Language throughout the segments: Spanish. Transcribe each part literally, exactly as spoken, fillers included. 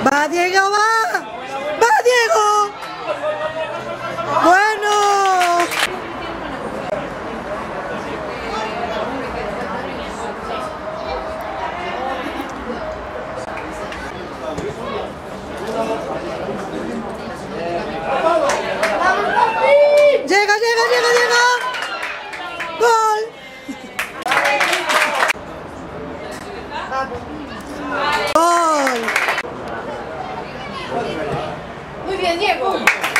¡Va, Diego, va! ¡Va, Diego! ¡Bueno! ¡Llega, llega, llega, llega! ¡Gol! ¡Gol! Muy bien, Diego.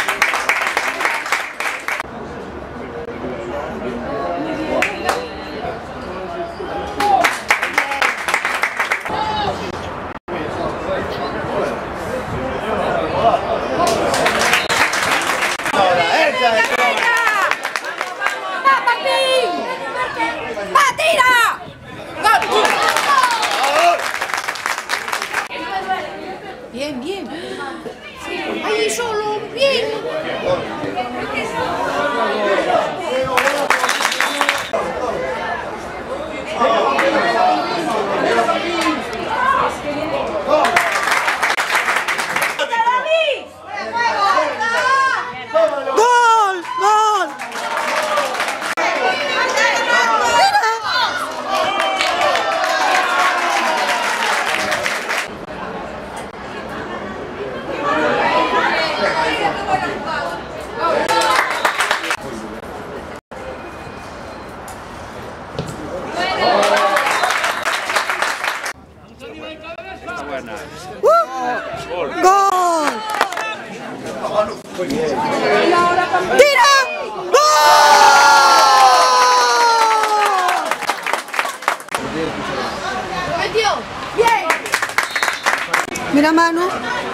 Bien, bien. Ahí solo, bien. ¡Gol! ¡Gol! ¡Uh! ¡Gol! ¡Tira! ¡Gol! Metió. Bien. Mira, Manu.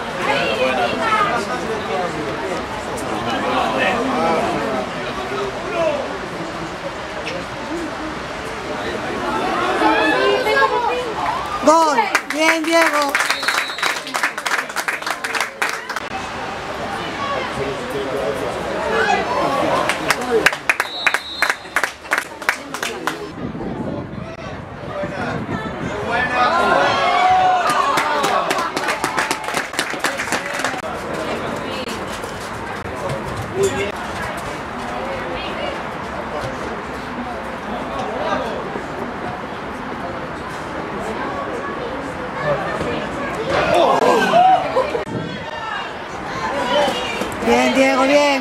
Gol. Bien, Diego. Bien, Diego, bien.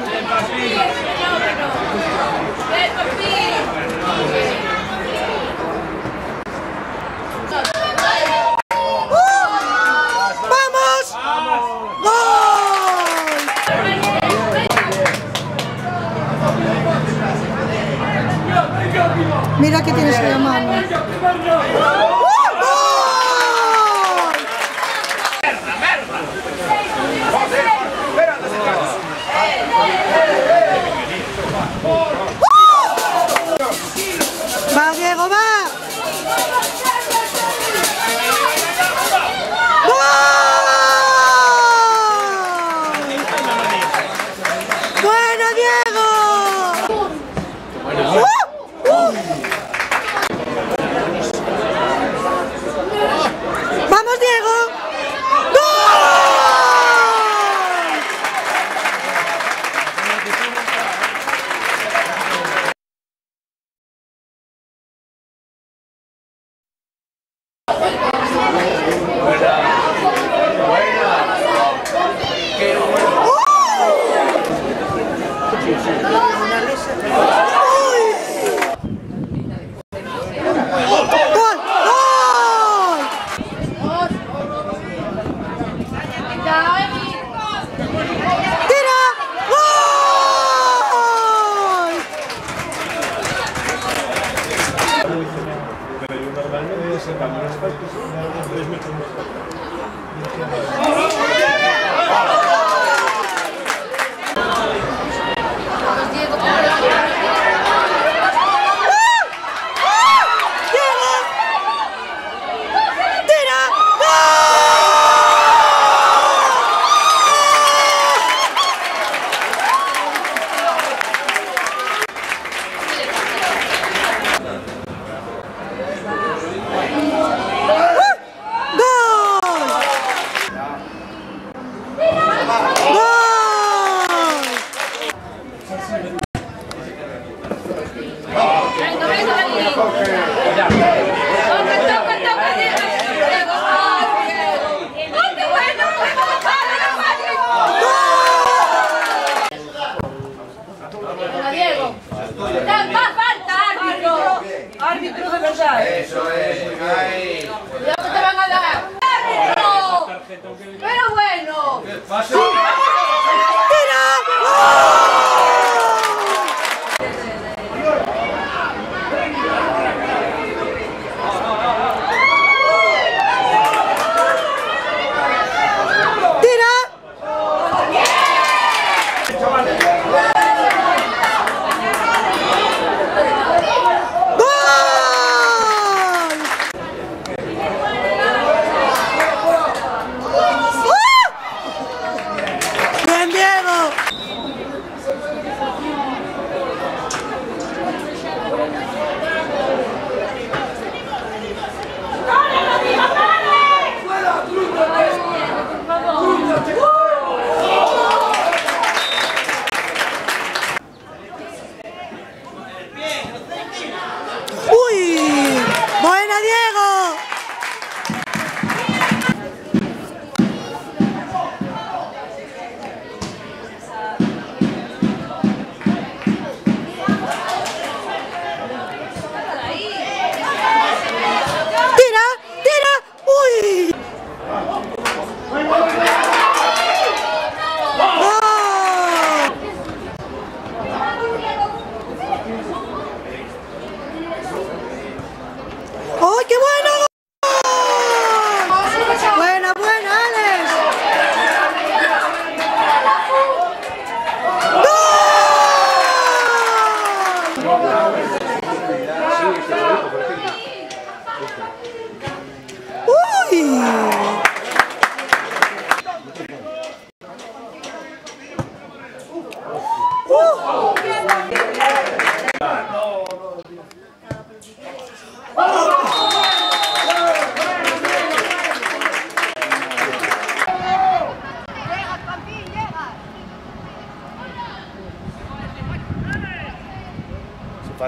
Mira que tienes en la mano. ¡Va, Diego, va! ¡Bueno, Diego! ¡Uh! ¡Uh! ¡Vamos, Diego!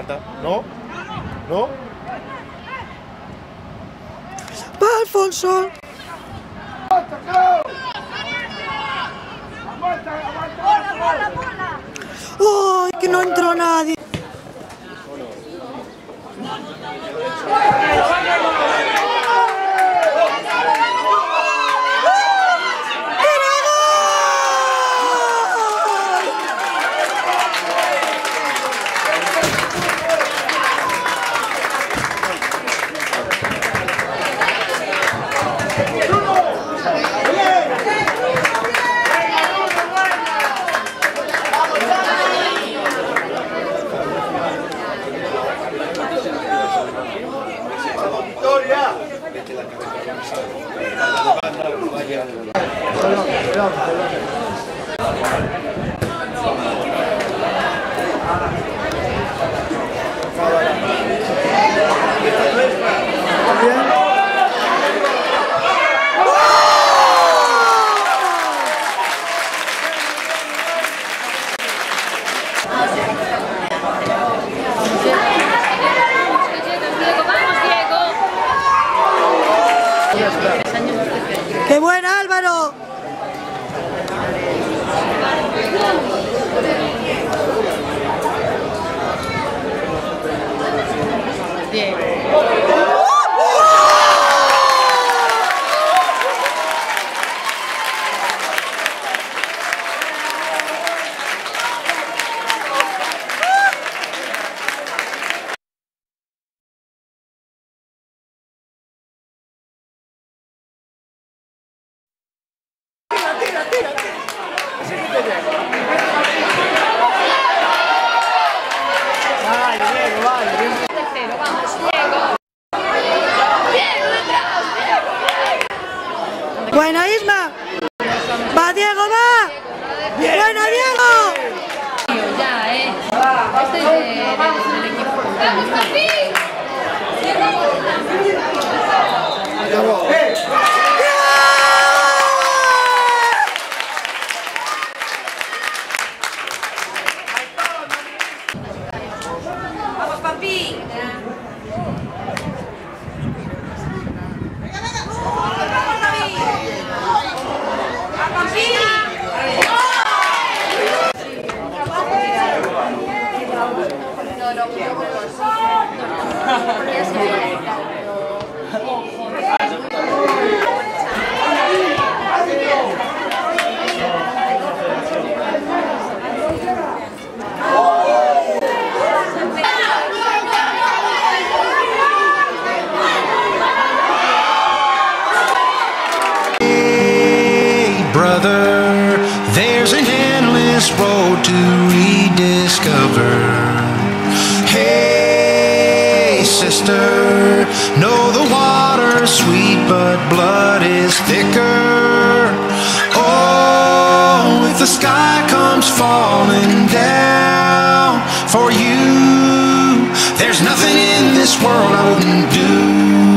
falta. ¿No? ¿No? Va Alfonso. ¡Ay, que no entró nadie! ¡Qué buena, Álvaro! Bien. ¡Buena, Isma! ¡Va, Diego, va! ¡Buena, Diego! Ya, eh. Estoy de, de, del equipo. ¡Vamos, papi! ¡Vamos, papi! Brother, there's an endless road to rediscover. Hey, sister, know the water's sweet, but blood is thicker. Oh, if the sky comes falling down for you, there's nothing in this world I wouldn't do.